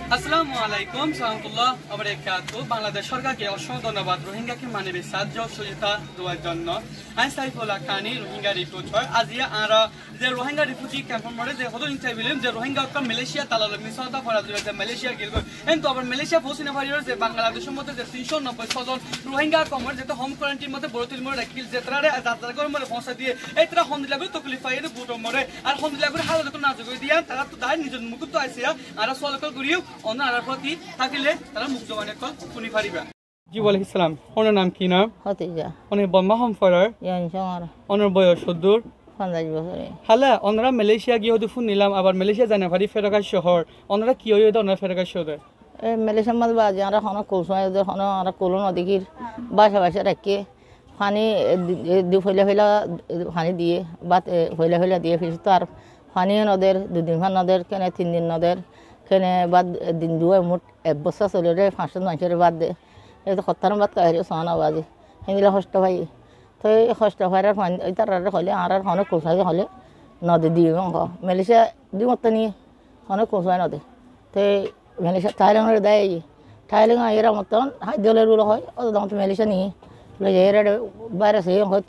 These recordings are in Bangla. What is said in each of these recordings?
আসসালামু আলাইকুম সালামতুল্লাহ ওবারাকাতুহু বাংলাদেশ সরকারকে অসংখ্য ধন্যবাদ রোহিঙ্গাকে মানবিক সাহায্য সহযোগিতা দেওয়ার জন্য আমি সাইফুল আরাকানি রোহিঙ্গা রিফিউজি আজি আমরা যে রোহিঙ্গা রিফিউজি ক্যাম্পের মধ্যে যে হদন ইন্টারভিউ যে রোহিঙ্গা কা মালয়েশিয়া তালাল মিসওয়াতা ফরাজ যে মালয়েশিয়া গিলগ কিন্তু আবার মালয়েশিয়া পৌঁছানো পারির যে বাংলাদেশের মধ্যে যে 390 জন রোহিঙ্গা কমর যেটা হোম কোয়ারেন্টাইন মধ্যে বড়তিল মরে রাখিল যে তারা যাত্রা করে মরে পৌঁছা দিয়ে এই তারা হন্দিলাগুলো তকলিফ পাইয়ে বুটো মরে আর হন্দিলাগুলো হালত না যোগ দিয়া তারা তো দায় নিজের মুকুত আইসিয়া আর সলকল করিও অন্য আর প্রতি থাকিলে তারা মুক্ত মানে কল শুনি পারিবা জি ওয়ালাইকুম সালাম ওনার নাম কি নাম হতিজা ওনে বম্মা হোম ফরার ইয়ানসমার ওনার বয়স 70 50 বছরে হালা ওনারা মালয়েশিয়া গিয়ে হতে ফোন নিলাম আবার মালয়েশিয়া জানা পারি ফেরগাস শহর ওনারা কি হইতো ওনারা ফেরগাস শহর এই মালয়েশিয়া মধ্যে বাজে আমরা হন কোলসমায় হন আমরা কোলন নদীর বাসা রাখে পানি ফইলা পানি দিয়ে বাত ফইলা দিয়ে ফির তো আর পানি নদের দুদিন ভান নদের কেনে 3 দিন নদের কেনে বাদ দিন দুয়ে মোট এক বছর চলে রে 500 মানুষের বাদ দে এই তো খত্তার বাদ কাহিরে সোনা বাজে হিন্দিলা কষ্ট ভাই তো এই কষ্ট ভাইরার পানি এই তার হলে আর হন কোলসাই হলে নদী দিয়ে মালয়েশিয়া দি মত নিয়ে হন কোলসাই নদী তো মালয়েশিয়া থাইল্যান্ডের দেয় থাইল্যান্ড এরা মতন হাই দলের গুলো হয় ও দাম তো মালয়েশিয়া নিয়ে এরা বাইরে সে হয়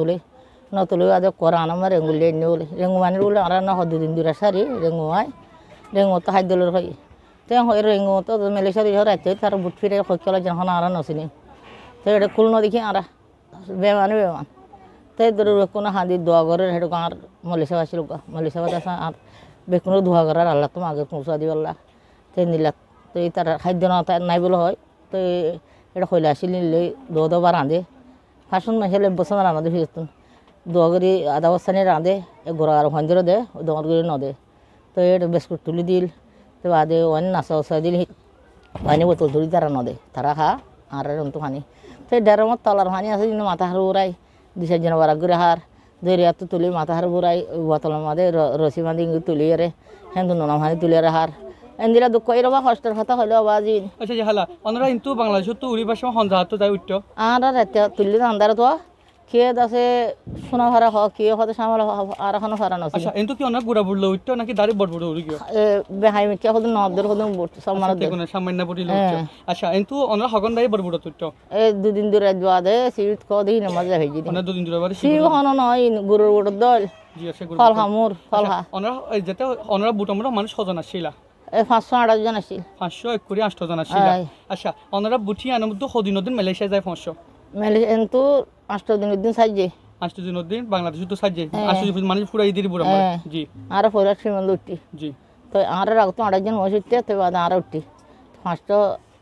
নতুলে আজ কোরআন আমার রেঙ্গুলে নিউলে রেঙ্গুমানের বলে আর না হয় দুদিন দূরে সারি রেঙ্গুমায় রেঙ্গু তো হাই দলের হয় তো হয় রেঙ্গু তো মালয়েশিয়া দিয়ে রাখতে তার বুট ফিরে হইকলা যখন আর নছিনি তো এটা খুল নদীকে আর বেমান তাই ধর কোনো হাঁদি দোয়া করে সেটা আর মালয়েশিয়া আসছিল মালয়েশিয়া আসা আর বেকুনো ধোয়া করার আল্লাহ তো আগে পৌঁছা দিব আল্লাহ তো নিলাক তো এই তার খাদ্য নাই বলে হয় তো এটা হইলে আসিল নিলে দোয়া রাঁধে ফাঁসন মাসে বসে রাঁধে ফিরতুন দোয়া করি আধা বস্তা নিয়ে রাঁধে গোড়া আর ভঞ্জরে দে দোয়া করে নদে তো এটা বিস্কুট তুলি দিল তো বাদে অনেক নাচা উচা দিল পানি বোতল তুলি তারা নদে তারা খা আর তো পানি তো ডেরের মতো তলার পানি আছে কিন্তু মাথা হার উড়াই 2-4 জন বারা করে হার দরিয়া তো তুলি মাথা হার উড়াই বোতলের মাঝে রসি বাঁধি তুলি রে হ্যাঁ নোনা পানি তুলি হার এন্দিরা দুঃখ এরবা কষ্টের কথা হইলো বাজি আচ্ছা যে হালা ওনারা কিন্তু বাংলাদেশ তো উড়ি ভাষা হনজাহাত তো যাই উঠত আর রাতে তুলি আন্দার তো কে দাসে সোনা ভাড়া হ কে হতে সামাল আর এখনো ফারান আছে আচ্ছা এন্তু কি অনেক বুড়া বুড়লো উঠত নাকি দাড়ি বড় বড় উড়ি গিয়ে বেহাই মিকে হতে নদের হতে সম্মান দে কোন সামান্য বড়িলো আচ্ছা এন্তু ওনারা হগন দাই বড় বড় উঠত এই দুদিন ধরে যাওয়াদে সিট কো দিই না মজা হই দিই ওনা দুদিন ধরে বাড়ি সি হন নয় গুরুর বড় দল জি আছে গুরু ফল হামুর ফল হা ওনারা যেতে ওনারা বুটমরা মানুষ সজন আসিলা 500-8 জন আসিল 500 1 করে 8 জন আসিলা আচ্ছা ওনারা বুটি আনন্দ হদিনদিন মালয়েশিয়া যায় 500 মালয়েশিয়া এন্তু 8 দিন সাজে 8 দিন বাংলাদেশ তো সাজে 8 দিন মানে পুরো ঈদের বুড়া জি আর ফয়লা শ্রীমন্ত উঠি জি তো আর রাখতো 8 জন মসজিদতে তো বাদ আর উঠি 500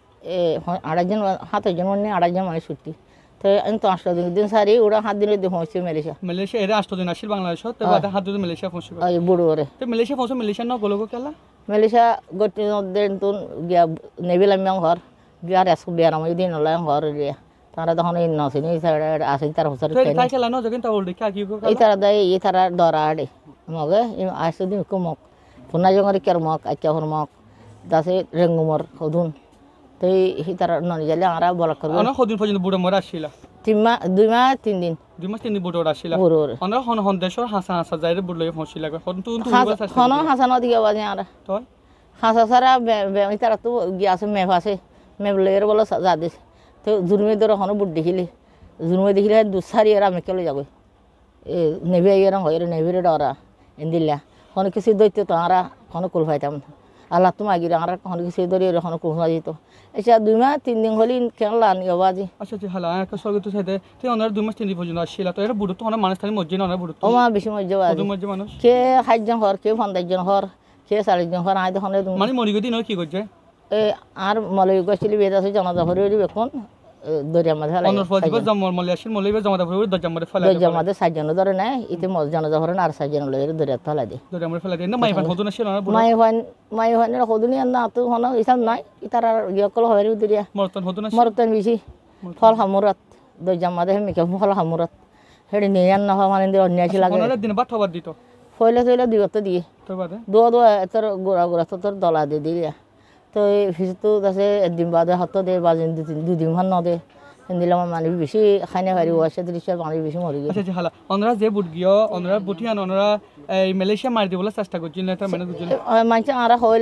8 জন 7 জন মানে 8 জন মানে ছুটি তো এন্তু 8 দিন সারি ওরা 7 দিনের দিন হইছে মালয়েশিয়া এর 8 দিন আসিল বাংলাদেশ তো বাদ 7 দিন মালয়েশিয়া পৌঁছে এই বুড়ো রে তো মালয়েশিয়া ন গলগো কেলা মালয়েশিয়া গটি নদের তো গিয়া নেবিলাম ঘর বিয়ার আসু বিয়ার আমি দিন লাই ঘর রে তারা তখন এই নছিনি আসে তার হোসার তাই খেলা ন যখন তা ওলডি কা কি গো এই তারা দাই এই তারা দরাড়ে মগে আসে দিন কো মক পুনা জঙ্গরে কের মক আচ্ছা হর মক দাসে রেঙ্গুমর হদুন তাই এই তারা ননি জালে আমরা বলা করব অন হদুন পর্যন্ত বুড়া মরা আসিলা 2 মাস 3 দিন 2 মাস 3 দিন বুড়া আসিলা অন হন দেশর হাসা যাইরে বুড়লে পৌঁছিলা হন তো হন হাসা নদি আওয়াজ আরা তো হাসা সারা এই তারা তো গিয়াছে মেফাছে মেবলের বলা যা দিস তো জুরমে ধরে হন বুট দেখিলে জুরমে দেখিলে দুসারি এরা আমি কেলে যাবে এ নেভি এরা হয় নেভিরে ডরা এন্দিলা হন কিছু দইতে তো আরা হন কুল ফাইতাম আল্লাহ তুমি আগিরে আরা হন কিছু ধরে হন কুল ফাই দিত আচ্ছা 2 মাস 3 দিন হলি কেলা নি আওয়াজি আচ্ছা জি হালা একটা স্বর্গত সাইতে তে ওনার 2 মাস 3 দিন পর্যন্ত আসিলা তো এরা বুড়ো তো হন মানুষ খালি মজ্জে না বুড়ো ও মা বেশি মজ্জে বাজি মজ্জে মানুষ কে 60 জন হর কে 50 জন হর কে 40 জন হর আই তো হন মানে মরি গদি ন কি করছে আর মলয় গছিলি বেদাসে জনতা ভরে বেকন দরিয়া মাঝে অন্য ফজিব জমল মালয়েশিয়ার মলইবে জমাদা ভরে দরজা মারে ফেলা দরজা মাঝে 60 জন ধরে না ইতে মজ জনতা ভরে আর 60 জন লয়ে দরিয়া ফেলা দে দরজা মারে ফেলা দে না মাইবান হদুন আসিল না মাই হন না হদুনি না তো হন ইসাম নাই ইতার ইয়কল হরে দরিয়া মরতন হদুন আসিল মরতন বেশি ফল হামুরাত দরজা মাঝে মিকে ফল হামুরাত হেডি নিয়ান না মানে অন্য আসি লাগে ওনারা দিন বাট হবার দিত ফয়লা ফয়লা দিগত দিয়ে তো বাদে দো এতর গোড়া গোড়া তোর দলা দে দিয়া তো এই ফিসতো আছে একদিন বাদে হতো দে বাজিন 2 দিন মান নদে দিলাম মানে বেশি খাইনা পারি ওয়াসে দৃশ্য পানি বেশি মরি গেছে আচ্ছা হালা ওনারা যে বুট গিয়ে ওনারা বুটিয়ান ওনারা এই মালয়েশিয়া মার দিবলা চেষ্টা করছিল না তার মানে বুঝলেন মানছে আরা হইলাম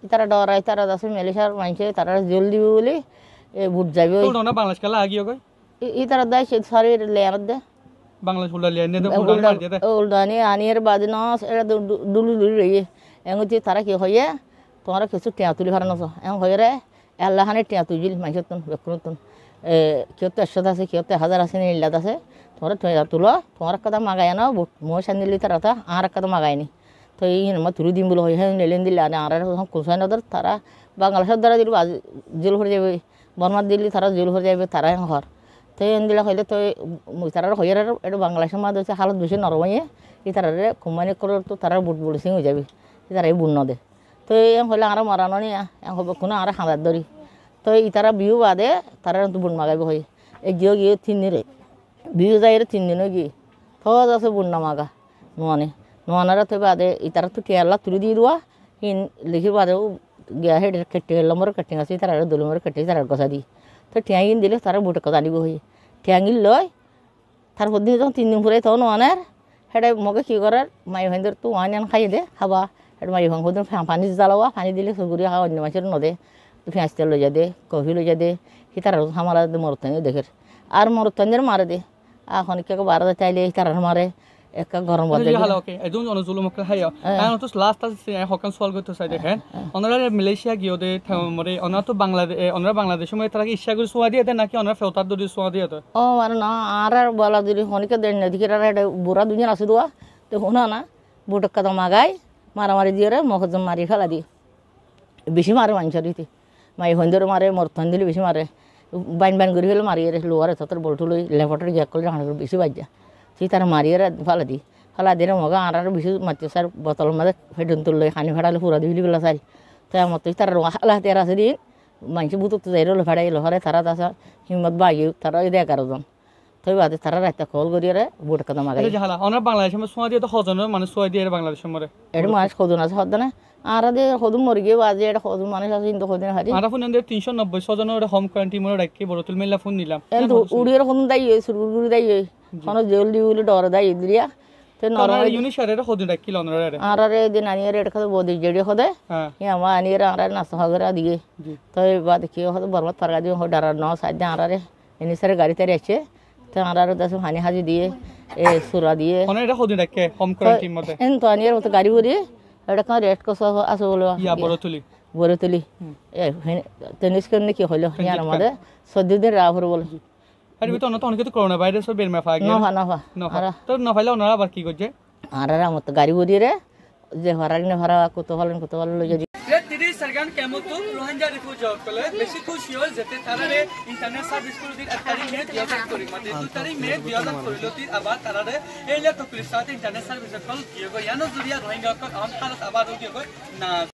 তারা ডরাই তারা আছে মালয়েশিয়ার মানুষে তারা জেল দিবে বলে বুট যাবে তো না বাংলাদেশ কালা আগিও গই তারা দেয় সে সারি লেয়ার দে বাংলাদেশ উল্লা লিয়ে নে উল্ডানি আনিয়ার বাদে ন এটা দুলু দুলু রয়ে এমনি তারা কি হয়ে তোমার কিছু টিয়া তুলি হারানো এম হয়ে রে আল্লাহানে টিয়া তুলিল মানুষের তুন বেকুন কেউ তো 100 আছে কেউ তো 1000 আছে নীলাদ আছে তোমরা টিয়া তুলো তোমার কথা মাগায় না মই সান্দিলি তারা তা আর কথা মাগায়নি তো এই মা তুলি দিম বলে হয় হ্যাঁ নেলেন দিলে আর কুলসাই নদর তারা বাংলাদেশের দ্বারা দিল জেল হয়ে যাবে বর্মার দিল্লি তারা জেল হয়ে যাবে তারা ঘর তো এনদিলা হইলে তো তারা হয়ে এটা বাংলাদেশের মাঝে হচ্ছে হালত বেশি নরমাইয়ে এই তারা কোম্পানি করে তো তারা বুট বুলিসিং হয়ে যাবে তারা এই বুন নদে তো এম হইলে আর মারানো নিয়ে এম হবে কোনো আর খাঁদার ধরি তো এই তারা বিহু বাদে তারা তো বুন মাগাইব হয়ে এই গিয়ে গিয়ে 3 দিনে বিহু যাই 3 দিনে গিয়ে ফজ আছে বুন না মাগা নোয়ানারা তো বাদে এই তারা তো কেয়ালা তুলে দিয়ে দেওয়া লিখির বাদেও গিয়া হেড কেটে লম্বর কাটিং আছে তারা দলমর কাটে তারা গছা দি তো ঠ্যাঙিন দিলে তারা বুট কথা আনিব হয়ে ঠ্যাঙিল লয় তারপর দিন যখন 3 দিন পরে তখন নোয়ানের হেডে মগে কি করার মাই ভাইদের তো ওয়ান খাই দে খাবা হেড মাই ভাঙ হদিন পানি জ্বালাওয়া পানি দিলে সগুরি খাওয়া অন্য মাছের নদে পেঁয়াজ তেল লইয়া দে কফি লইয়া দে সি তারা হামারা মরতানি দেখের আর মরতানির মারে দে এখন কে বারো চাইলে তারা মারে একটা গরম বাদে ওকে এদুন জনজুলুম কে হাইয়া কারণ তো লাস্ট আছে হকান সল করতে চাই দেখেন ওনারা মালয়েশিয়া গিয়ে দে মরে ওনারা তো বাংলাদেশের মধ্যে তারা ইচ্ছা করে সোয়া দিয়ে দেয় নাকি ওনারা ফেরতার দড়ি সোয়া দিয়ে তো ও মানে না আর বলা দিলি হনিকে দেন না দিকে বুড়া দুনিয়া আছে দোয়া তো হোনা না বুটক কাদা মাগাই মারামারি দিয়ে রে মকজম মারি ফেলা দিয়ে বেশি মারে মানুষের ইতি মাই হন্দর মারে মরতন দিলে বেশি মারে বাইন করে ফেলে মারিয়ে রে লোয়ারে তোর বলটু লই লেফটর গ্যাক করলে হাঁড়ি বেশি বাজ্যা সেই তারা মারিয়ে ফালা দিয়ে মগা আর বেশি মারতে স্যার বোতল মাঝে ফেটুন তুললে খানি ফাটালে পুরা দিবি বেলা সারি তো আমার তো তারা হালা হাতে আছে দিন মানুষ বুতো তো যাই ফেটাই লোহারে তারা তাছা হিম্মত বাগিয়ে তারা 11 জন তো বাদে তারা রাতে কল করিয়ে বুট কথা মাগাই বাংলাদেশের সোয়া দিয়ে তো হজনের মানে সোয়া দিয়ে বাংলাদেশের মরে এটা মানুষ সদন আছে হদনে আর সদন মরে গিয়ে বাজে এটা সদন মানুষ আছে কিন্তু সদিন হারি আর ফোন 390 সজনের হোম কোয়ারেন্টাইন মরে রাখি বড়তুল মেলা ফোন নিলাম কিন্তু উড়িয়ে সদন দাই সুরগুড়ি দাই কোন জেল দি বলে ডর দাই দিলিয়া তো নরমাল ইউনিশারের সদন রাখি লনরে আর দিন আনিয়ে এটা খাতে বদি জেডি খদে হ্যাঁ আমা আনিয়ে আর নাস্তা খাগরা দিয়ে তো বাদ কি হতো বরমত পারগা দিয়ে ডারা ন সাইড আরারে এনিসারে গাড়ি তারি আছে তো আর দাস হানি হাজি দিয়ে এ সুরা দিয়ে কোন এটা সদন রাখে হোম কোয়ারেন্টাইন মধ্যে এন তো আনিয়ে মতো গাড়ি বলি এটা কোন রেট কস আছে বলো ইয়া বড়তুলি এ তেনিস করনে কি হলো ইয়ার মধ্যে 14 দিন রাহর বল আর বিতো না তো অনেক তো করোনা ভাইরাস বের মে ফাগে না তো না ফাইলে ওনারা আবার কি করছে আর মত গাড়ি বলি রে যে হরাইনে হরা কত ভালো লই যদি দিদি সরকার কেমন তো রোহিঙ্গা রিফিউজি হকলে বেশি খুশি হল যেতে তারারে ইন্টারনেট সার্ভিস করে দিন আতারি মে দিয়াত করি মানে দুতারি মে দিয়াত করিলো তি আবার তারারে এইলে তো পুলিশ সাথে ইন্টারনেট সার্ভিস কল কিও গো ইয়ানো জুরিয়া রোহিঙ্গা কল আম হালত আবার দিও গো না